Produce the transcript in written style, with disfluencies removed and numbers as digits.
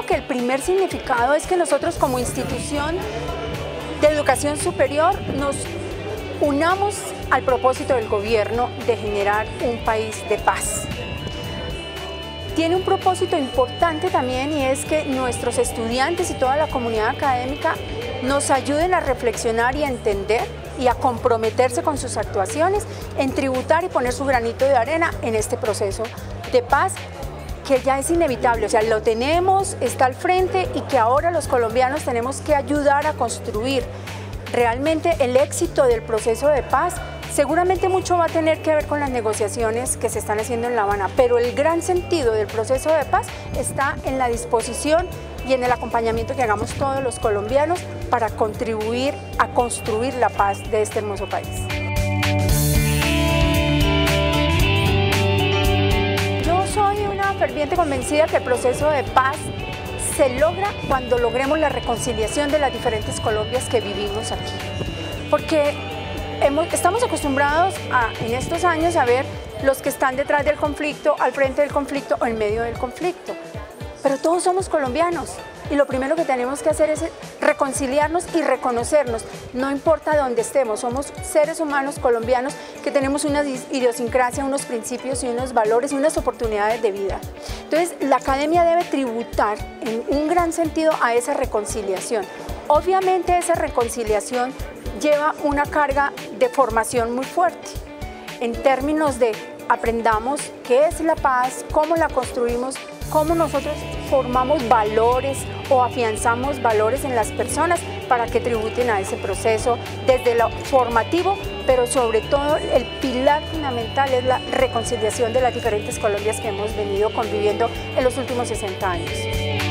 creo que el primer significado es que nosotros como institución de educación superior nos unamos al propósito del gobierno de generar un país de paz. Tiene un propósito importante también, y es que nuestros estudiantes y toda la comunidad académica nos ayuden a reflexionar y a entender y a comprometerse con sus actuaciones en tributar y poner su granito de arena en este proceso de paz que ya es inevitable, o sea, lo tenemos, está al frente, y que ahora los colombianos tenemos que ayudar a construir realmente el éxito del proceso de paz. Seguramente mucho va a tener que ver con las negociaciones que se están haciendo en La Habana, pero el gran sentido del proceso de paz está en la disposición y en el acompañamiento que hagamos todos los colombianos para contribuir a construir la paz de este hermoso país. Yo soy una ferviente convencida que el proceso de paz se logra cuando logremos la reconciliación de las diferentes Colombias que vivimos aquí, porque estamos acostumbrados en estos años a ver los que están detrás del conflicto, al frente del conflicto o en medio del conflicto, pero todos somos colombianos y lo primero que tenemos que hacer es reconciliarnos y reconocernos, no importa dónde estemos, somos seres humanos colombianos que tenemos una idiosincrasia, unos principios y unos valores y unas oportunidades de vida. Entonces la academia debe tributar en un gran sentido a esa reconciliación. Obviamente esa reconciliación lleva una carga de formación muy fuerte, en términos de aprendamos qué es la paz, cómo la construimos, cómo nosotros formamos valores o afianzamos valores en las personas para que tributen a ese proceso desde lo formativo, pero sobre todo el pilar fundamental es la reconciliación de las diferentes Colombias que hemos venido conviviendo en los últimos 60 años.